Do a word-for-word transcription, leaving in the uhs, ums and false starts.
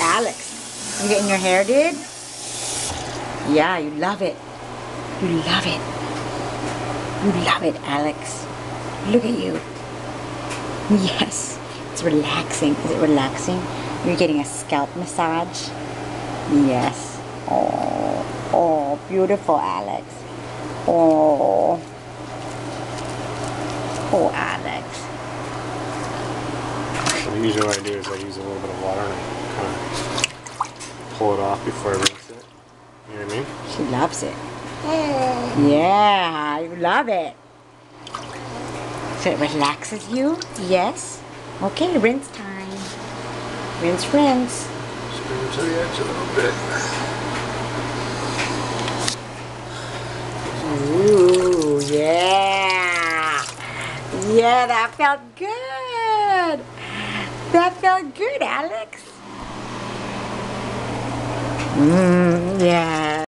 Alex, you getting your hair did? Yeah, you love it. You love it. You love it, Alex. Look at you. Yes, it's relaxing. Is it relaxing? You're getting a scalp massage? Yes. Oh, oh, beautiful, Alex. Oh, oh, Alex. Usually what I do is I use a little bit of water and I kind of pull it off before I rinse it. You know what I mean? She loves it. Yeah, you love it. So it relaxes you? Yes. Okay, rinse time. Rinse, rinse. Just bring it to the edge a little bit. Ooh, yeah. Yeah, that felt good. That felt good, Alex. Mmm, yeah.